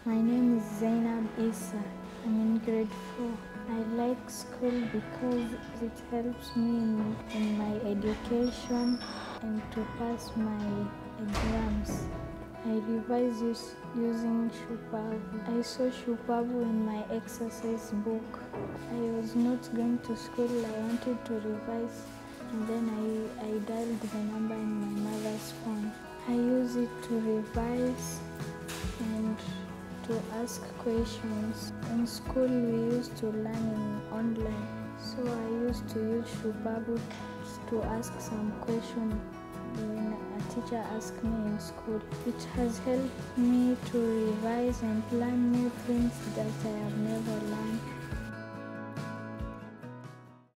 My name is Zainab Isa. I'm in grade 4. I like school because it helps me in my education and to pass my exams. I revise using Shupavu. I saw Shupavu in my exercise book. I was not going to school. I wanted to revise, and then I dialed the number in my mother's phone. I use it to revise and to ask questions. In school we used to learn online, so I used to use Shupavu to ask some questions when a teacher asked me in school. It has helped me to revise and learn new things that I have never learned.